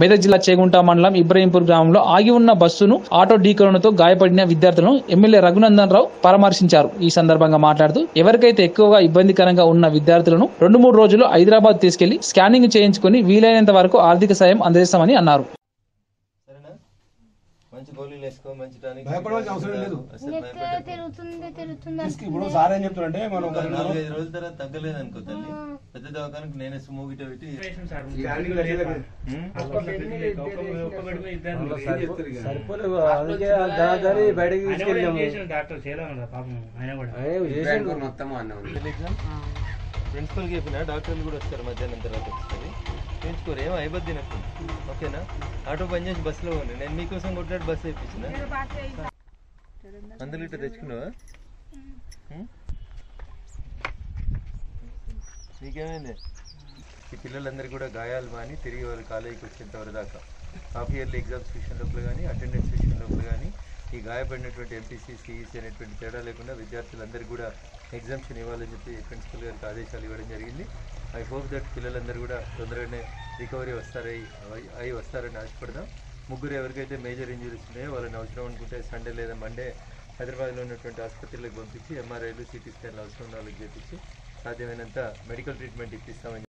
మెదక్ జిల్లా చేగుంట మండలం ఇబ్రహీంపూర్ గ్రామంలో ఆగి ఉన్న బస్సును ఆటో ఢీకొనడంతో గాయపడిన విద్యార్థులను ఎమ్మెల్యే రఘునందన్ రావు పరామర్శించారు. ఈ సందర్భంగా మాట్లాడుతూ ఎవరికైతే ఎక్కువగా ఇబ్బందికరంగా ఉన్న విద్యార్థులను 2-3 రోజులు హైదరాబాద్ తీసుకెళ్లి స్కానింగ్ చేయించుకుని వీలైనంత వరకు ఆర్థిక సాయం అందజేస్తామని అన్నారు. మంచి గోళీలు వేసుకో, మంచి టానిక్. భయపడవలసిన అవసరం లేదు. ఇప్పుడు సార్ ఏం చెప్తారంటే మనం 4-5 రోజుల తర్వాత తగ్గలేదు అనుకో తల్లి, పెద్ద దవాఖానకు నేనే మూగిట పెట్టి ప్రిన్సిపల్ కి చెప్పిన డాక్టర్లు కూడా వస్తారు మధ్యాహ్నం తర్వాత వస్తుంది చేయించుకోరు, ఏమో అయిపోద్ది నాకు. ఓకేనా? ఆటో పని చేసి బస్సులో ఉండి నేను మీకోసం కొట్టినట్టు బస్సు వేయించిన మందులు ఇట్లా తెచ్చుకున్నావా? నీకేమైంది? ఈ పిల్లలందరూ కూడా గాయాలు మాని తిరిగి వాళ్ళు కాలేజీకి వచ్చేంత వరకు దాకా హాఫ్ ఇయర్లీ ఎగ్జామ్స్ విషయం లోపల కానీ అటెండెన్స్ విషయం లోపల కానీ ఈ గాయపడినటువంటి ఎంపీసీ సిఈసీ అనేటువంటి తేడా లేకుండా విద్యార్థులందరికీ కూడా ఎగ్జామ్షన్ ఇవ్వాలని చెప్పి ప్రిన్సిపల్ గారికి ఆదేశాలు ఇవ్వడం జరిగింది. ఐ హోప్ దట్ పిల్లలందరూ కూడా తొందరగానే రికవరీ వస్తారని ఆశపడదాం. ముగ్గురు ఎవరికైతే మేజర్ ఇంజరీస్ ఉన్నాయో వాళ్ళని అవసరం అనుకుంటే సండే లేదా మండే హైదరాబాద్లో ఉన్నటువంటి ఆసుపత్రులకు పంపించి ఎంఆర్ఐలు సిటీ స్కాన్లు అవసరం ఉన్న వాళ్ళకి చేపించి సాధ్యమైనంత మెడికల్ ట్రీట్మెంట్ ఇప్పిస్తామని